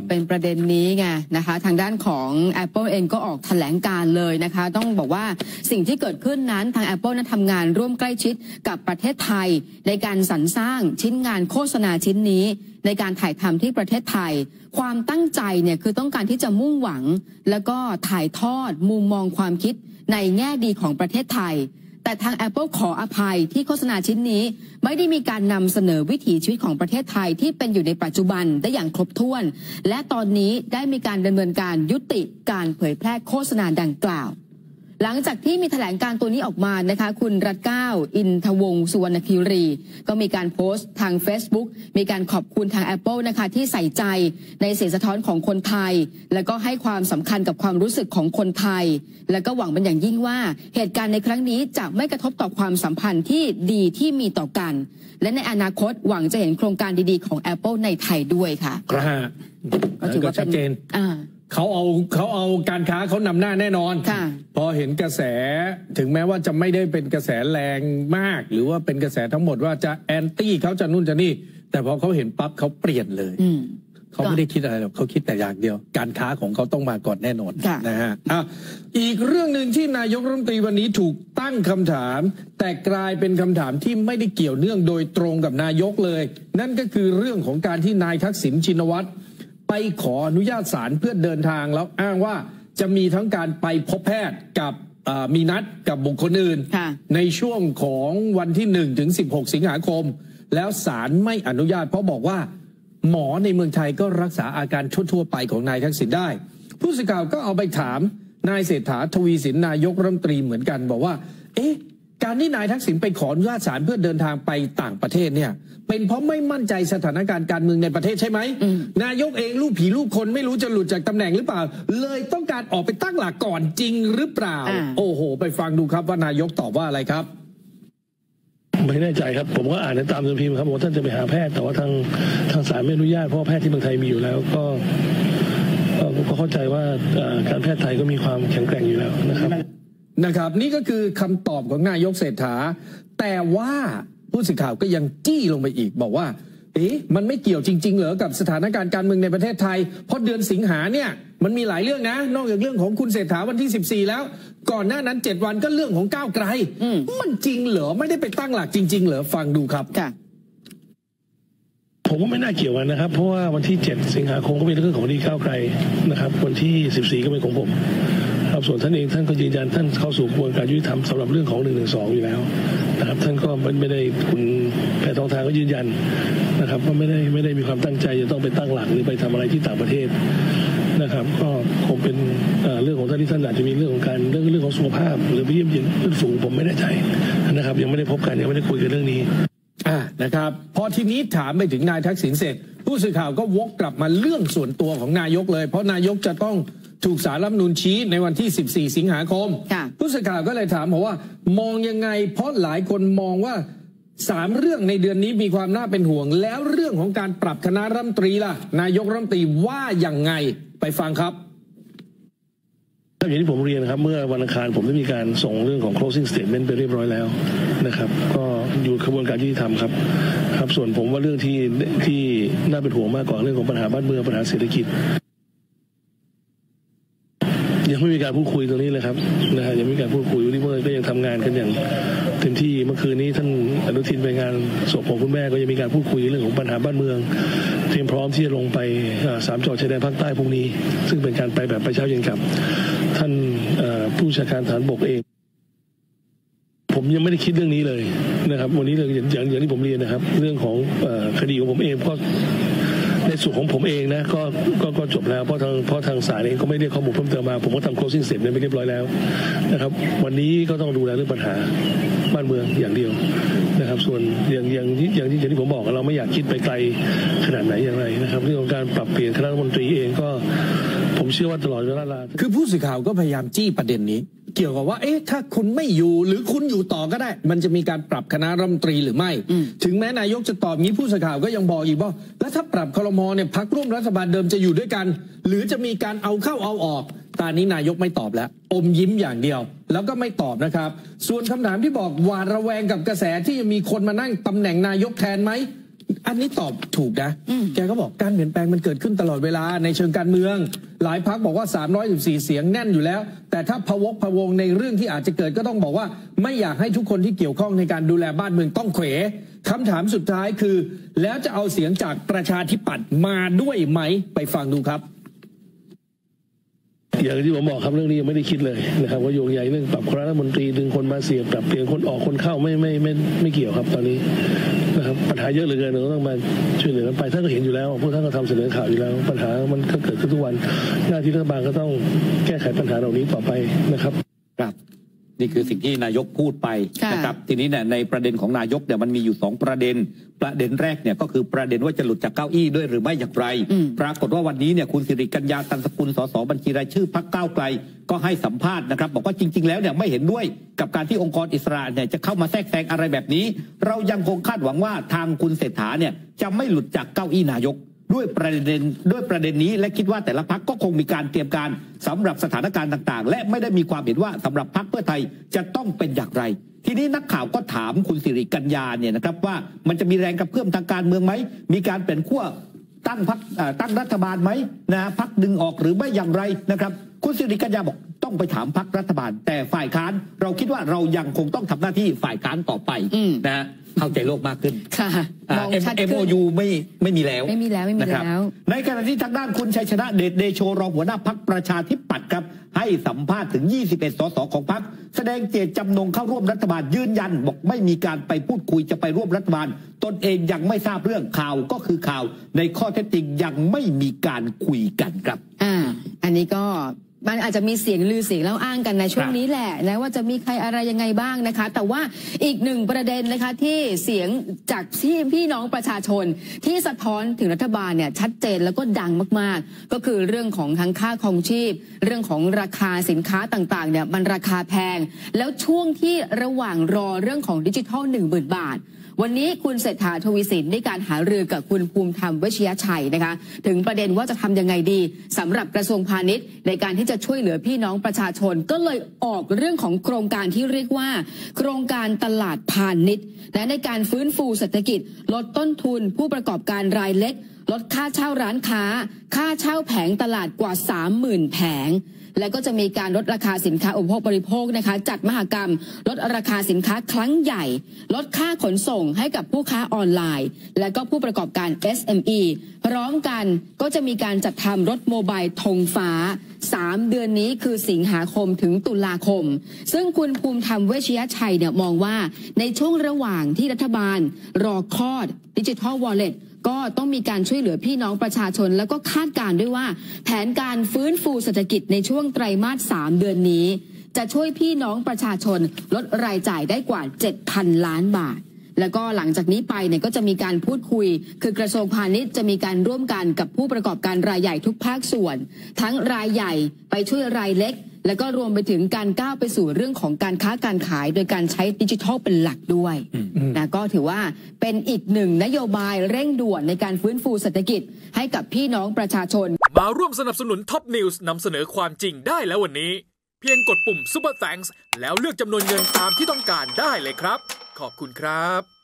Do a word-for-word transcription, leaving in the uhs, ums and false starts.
เป็นประเด็นนี้ไงนะคะทางด้านของ Apple เองก็ออกแถลงการเลยนะคะต้องบอกว่าสิ่งที่เกิดขึ้นนั้นทาง Apple นั้นทำงานร่วมใกล้ชิดกับประเทศไทยในการสรรสร้างชิ้นงานโฆษณาชิ้นนี้ในการถ่ายทำที่ประเทศไทยความตั้งใจเนี่ยคือต้องการที่จะมุ่งหวังแล้วก็ถ่ายทอดมุมมองความคิดในแง่ดีของประเทศไทยแต่ทาง Apple ขออภัยที่โฆษณาชิ้นนี้ไม่ได้มีการนำเสนอวิถีชีวิตของประเทศไทยที่เป็นอยู่ในปัจจุบันได้อย่างครบถ้วนและตอนนี้ได้มีการดำเนินการยุติการเผยแพร่โฆษณาดังกล่าวหลังจากที่มีแถลงการตัวนี้ออกมานะคะคุณรัตเก้าอินทวงศ์สุวรรณคิรีก็มีการโพสต์ทาง Facebook มีการขอบคุณทาง Apple นะคะที่ใส่ใจในเสียงสะท้อนของคนไทยแล้วก็ให้ความสำคัญกับความรู้สึกของคนไทยแล้วก็หวังเป็นอย่างยิ่งว่าเหตุการณ์ในครั้งนี้จะไม่กระทบต่อความสัมพันธ์ที่ดีที่มีต่อกันและในอนาคตหวังจะเห็นโครงการดีๆของ Apple ในไทยด้วยค่ะครับก็ถือว่าชัดเจนเขาเอาเขาเอาการค้าเขานำหน้าแน่นอนพอเห็นกระแสถึงแม้ว่าจะไม่ได้เป็นกระแสแรงมากหรือว่าเป็นกระแสทั้งหมดว่าจะแอนตี้เขาจะนู่นจะนี่แต่พอเขาเห็นปั๊บเขาเปลี่ยนเลยเขาไม่ได้คิดอะไรหรอกเขาคิดแต่อย่างเดียวการค้าของเขาต้องมาก่อนแน่นอนนะฮะอ่ะอีกเรื่องหนึ่งที่นายกรัฐมนตรีวันนี้ถูกตั้งคำถามแต่กลายเป็นคำถามที่ไม่ได้เกี่ยวเนื่องโดยตรงกับนายกเลยนั่นก็คือเรื่องของการที่นายทักษิณชินวัตรไปขออนุญาตศาลเพื่อเดินทางแล้วอ้างว่าจะมีทั้งการไปพบแพทย์กับมีนัดกับบุคคลอื่นในช่วงของวันที่หนึ่งถึงสิบหกสิงหาคมแล้วศาลไม่อนุญาตเพราะบอกว่าหมอในเมืองไทยก็รักษาอาการทั่วๆไปของนายทักษิณได้ผู้สื่อข่าวก็เอาไปถามนายเศรษฐาทวีสินนายกรัฐมนตรีเหมือนกันบอกว่าเอ๊ะการที่นายทักษิณไปขออนุญาตศาลเพื่อเดินทางไปต่างประเทศเนี่ยเป็นเพราะไม่มั่นใจสถานการณ์การเมืองในประเทศใช่ไหมนายกเองลูกผีลูกคนไม่รู้จะหลุดจากตำแหน่งหรือเปล่าเลยต้องการออกไปตั้งหลักก่อนจริงหรือเปล่าโอ้โหไปฟังดูครับว่านายกตอบว่าอะไรครับไม่แน่ใจครับผมก็อ่านในตามสื่อพิมพ์ครับว่าท่านจะไปหาแพทย์แต่ว่าทางทางศาลไม่อนุญาตเพราะแพทย์ที่เมืองไทยมีอยู่แล้วก็ก็เข้าใจว่าการแพทย์ไทยก็มีความแข็งแกร่งอยู่แล้วนะครับนะครับนี่ก็คือคำตอบของนายกเศรษฐาแต่ว่าผู้สื่อข่าวก็ยังจี้ลงไปอีกบอกว่าเอ๊ะมันไม่เกี่ยวจริงๆเหรอกับสถานการณ์การเมืองในประเทศไทยเพราะเดือนสิงหาเนี่ยมันมีหลายเรื่องนะนอกจากเรื่องของคุณเศรษฐาวันที่สิบสี่แล้วก่อนหน้านั้นเจ็ดวันก็เรื่องของก้าวไกลมันจริงเหรอไม่ได้ไปตั้งหลักจริงๆเหรอฟังดูครับผมว่าไม่น่าเกี่ยวกันนะครับเพราะว่าวันที่เจ็ดสิงหาคมก็เป็นเรื่องของคดีก้าวไกลนะครับวันที่สิบสี่ก็เป็นของผมครับส่วนท่านเองท่านก็ยืนยันท่านเข้าสู่กระบวนการยุติธรรมสำหรับเรื่องของหนึ่งหนึ่งสองอยู่แล้วนะครับท่านก็ไม่ได้คุณแพทองทานก็ยืนยันนะครับว่าไม่ได้ไม่ได้มีความตั้งใจจะต้องไปตั้งหลักหรือไปทำอะไรที่ต่างประเทศนะครับก็คงเป็นเรื่องของท่านที่ท่านอาจจะมีเรื่องของการเรื่องเรื่องของสุขภาพหรือไปเยี่ยมเยียนเพื่อนฝูงผมไม่แน่ใจนะครับยังไม่ได้พบกันยังไม่ได้คุยกันเรื่องนี้อ่านะครับพอทีนี้ถามไปถึงนายทักษิณเสร็จผู้สื่อข่าวก็วกกลับมาเรื่องส่วนตัวของนายกเลยเพราะนายกจะต้องถูกศาลรัฐธรรมนูญชี้ในวันที่สิบสี่สิงหาคมผู้สื่อข่าวก็เลยถามบอกว่ามองยังไงเพราะหลายคนมองว่าสามเรื่องในเดือนนี้มีความน่าเป็นห่วงแล้วเรื่องของการปรับคณะรัฐมนตรีล่ะนายกรัฐมนตรีว่าอย่างไงไปฟังครับอย่างที่ผมเรียนครับเมื่อวันอังคารผมได้มีการส่งเรื่องของ closing statement ไปเรียบร้อยแล้วนะครับก็อยู่กระบวนการยุติธรรมครับครับส่วนผมว่าเรื่องที่ที่น่าเป็นห่วงมากกว่าเรื่องของปัญหาบ้านเมืองปัญหาเศรษฐกิจยังไม่มีการพูดคุยตรงนี้เลยครับนะฮะยังไม่มีการพูดคุยวันนี้เมื่อก็ยังทำงานกันอย่างเต็มที่เมื่อคืนนี้ท่านอนุทินไปงานศพของคุณแม่ก็ยังมีการพูดคุยเรื่องของปัญหาบ้านเมืองเตรียมพร้อมที่จะลงไปสามจังหวัดชายแดนภาคใต้พรุ่งนี้ซึ่งเป็นการไปแบบไปเช้าเย็นกลับท่านผู้บัญชาการฐานบกเองผมยังไม่ได้คิดเรื่องนี้เลยนะครับวันนี้เลยอย่างอย่างที่ผมเรียนนะครับเรื่องของคดีของผมเองก็ในส่วนของผมเองนะก็ก็ก็จบแล้วเพราะทางเพราะทางศาลเองก็ไม่ได้ข้อมูลเพิ่มเติมมาผมก็ทำ closing statement ไปเรียบร้อยแล้วนะครับวันนี้ก็ต้องดูแลเรื่องปัญหาบ้านเมืองอย่างเดียวนะครับส่วนอย่างอย่างที่อย่างที่อย่างที่ผมบอกเราไม่อยากคิดไปไกลขนาดไหนอย่างไรนะครับเรื่องของการปรับเปลี่ยนคณะรัฐมนตรีเองก็ผมเชื่อว่าตลอดเวลาคือผู้สื่อข่าวก็พยายามจี้ประเด็นนี้เกี่ยวกับว่าเอ๊ะถ้าคุณไม่อยู่หรือคุณอยู่ต่อก็ได้มันจะมีการปรับคณะรัฐมนตรีหรือไม่ถึงแม้นายกจะตอบงี้ผู้สื่อข่าวก็ยังบอกอีกว่าแล้วถ้าปรับครม.เนี่ยพรรคร่วมรัฐบาลเดิมจะอยู่ด้วยกันหรือจะมีการเอาเข้าเอาออกตอนนี้นายกไม่ตอบแล้วอมยิ้มอย่างเดียวแล้วก็ไม่ตอบนะครับส่วนคำถามที่บอกหวาดระแวงกับกระแสที่จะมีคนมานั่งตำแหน่งนายกแทนไหมอันนี้ตอบถูกนะแกก็บอกการเปลี่ยนแปลงมันเกิดขึ้นตลอดเวลาในเชิงการเมืองหลายพรรคบอกว่าสามร้อยสิบสี่เสียงแน่นอยู่แล้วแต่ถ้าพะวกพะวงในเรื่องที่อาจจะเกิดก็ต้องบอกว่าไม่อยากให้ทุกคนที่เกี่ยวข้องในการดูแลบ้านเมืองต้องเขวคำถามสุดท้ายคือแล้วจะเอาเสียงจากประชาธิปัตย์มาด้วยไหมไปฟังดูครับอย่างที่ผมบอกครับเรื่องนี้ยังไม่ได้คิดเลยนะครับว่าโยงใหญ่เรื่องปรับคณะรัฐมนตรีดึงคนมาเสียบปรับเปลี่ยนคนออกคนเข้าไม่ไม่ไม่ไม่เกี่ยวครับตอนนี้นะครับปัญหาเยอะเหลือเกินเราต้องมาช่วยเหลือกันไปท่านก็เห็นอยู่แล้วพวกท่านก็ทำเสนอข่าวอยู่แล้วปัญหามันก็เกิดขึ้นทุกวันหน้าที่รัฐบาลก็ต้องแก้ไขปัญหาเหล่านี้ต่อไปนะครับครับนี่คือสิ่งที่นายกพูดไปนะครับทีนี้เนี่ยในประเด็นของนายกเนี่ยมันมีอยู่สองประเด็นประเด็นแรกเนี่ยก็คือประเด็นว่าจะหลุดจากเก้าอี้ด้วยหรือไม่อย่างไรปรากฏว่าวันนี้เนี่ยคุณสิริกัญญาตันสกุลสสบัญชีรายชื่อพรรคก้าวไกลก็ให้สัมภาษณ์นะครับบอกว่าจริงๆแล้วเนี่ยไม่เห็นด้วยกับการที่องค์กรอิสระเนี่ยจะเข้ามาแทรกแซงอะไรแบบนี้เรายังคงคาดหวังว่าทางคุณเศรษฐาเนี่ยจะไม่หลุดจากเก้าอี้นายกด้วยประเด็นด้วยประเด็นนี้และคิดว่าแต่ละพรรคก็คงมีการเตรียมการสำหรับสถานการณ์ต่างๆและไม่ได้มีความเห็นว่าสำหรับพรรคเพื่อไทยจะต้องเป็นอย่างไรทีนี้นักข่าวก็ถามคุณสิริกัญญาเนี่ยนะครับว่ามันจะมีแรงกระเพื่อมทางการเมืองไหมมีการเปลี่ยนขั้วตั้งพรรคตั้งรัฐบาลไหมนะพรรคดึงออกหรือไม่อย่างไรนะครับคุณสิริกัญญาบอกต้องไปถามพรรครัฐบาลแต่ฝ่ายค้านเราคิดว่าเรายังคงต้องทำหน้าที่ฝ่ายค้านต่อไปนะฮะเข้าใจโลกมากขึ้นค่ะมองชัดขึ้นเอ็ม โอ ยู ไม่ไม่มีแล้วไม่มีแล้วไม่มีแล้วในขณะที่ทางด้านคุณชัยชนะเดชเดโชรองหัวหน้าพรรคประชาธิปัตย์ครับให้สัมภาษณ์ถึงยี่สิบเอ็ดสสของพรรคแสดงเจตจำนงเข้าร่วมรัฐบาลยืนยันบอกไม่มีการไปพูดคุยจะไปร่วมรัฐบาลตนเองยังไม่ทราบเรื่องข่าวก็คือข่าวในข้อเท็จจริงยังไม่มีการคุยกันครับอ่าอันนี้ก็มันอาจจะมีเสียงลือเสียงเล่าอ้างกันในช่วงนี้แหละนะว่าจะมีใครอะไรยังไงบ้างนะคะแต่ว่าอีกหนึ่งประเด็นนะคะที่เสียงจากที่พี่น้องประชาชนที่สะท้อนถึงรัฐบาลเนี่ยชัดเจนแล้วก็ดังมากๆก็คือเรื่องของทั้งค่าครองชีพเรื่องของราคาสินค้าต่างๆเนี่ยมันราคาแพงแล้วช่วงที่ระหว่างรอเรื่องของดิจิทัล หนึ่งหมื่น บาทวันนี้คุณเศรษฐาทวีสินได้การหารือกับคุณภูมิธรรมเวชยชัยนะคะถึงประเด็นว่าจะทำยังไงดีสำหรับกระทรวงพาณิชย์ในการที่จะช่วยเหลือพี่น้องประชาชนก็เลยออกเรื่องของโครงการที่เรียกว่าโครงการตลาดพาณิชย์และในการฟื้นฟูเศรษฐกิจลดต้นทุนผู้ประกอบการรายเล็กลดค่าเช่าร้านค้าค่าเช่าแผงตลาดกว่า สามหมื่น แผงและก็จะมีการลดราคาสินค้าอุปโภคบริโภคนะคะจัดมหกรรมลดราคาสินค้าครั้งใหญ่ลดค่าขนส่งให้กับผู้ค้าออนไลน์และก็ผู้ประกอบการ เอส เอ็ม อี พร้อมกันก็จะมีการจัดทำรถโมบายธงฟ้าสามเดือนนี้คือสิงหาคมถึงตุลาคมซึ่งคุณภูมิธรรมเวชยชัยเนี่ยมองว่าในช่วงระหว่างที่รัฐบาลรอคลอดดิจิทัลวอลเล็ตก็ต้องมีการช่วยเหลือพี่น้องประชาชนแล้วก็คาดการณ์ด้วยว่าแผนการฟื้นฟูเศรษฐกิจในช่วงไตรมาสสามเดือนนี้จะช่วยพี่น้องประชาชนลดรายจ่ายได้กว่า เจ็ดพัน ล้านบาทแล้วก็หลังจากนี้ไปเนี่ยก็จะมีการพูดคุยคือกระทรวงพาณิชย์จะมีการร่วมกันกับผู้ประกอบการรายใหญ่ทุกภาคส่วนทั้งรายใหญ่ไปช่วยรายเล็กแล้วก็รวมไปถึงการก้าวไปสู่เรื่องของการค้าการขายโดยการใช้ดิจิทัลเป็นหลักด้วยนะก็ถือว่าเป็นอีกหนึ่งนโยบายเร่งด่วนในการฟื้นฟูเศรษฐกิจให้กับพี่น้องประชาชนมาร่วมสนับสนุนท็อปนิวส์นำเสนอความจริงได้แล้ววันนี้เพียงกดปุ่ม Super Thanks แล้วเลือกจำนวนเงินตามที่ต้องการได้เลยครับขอบคุณครับ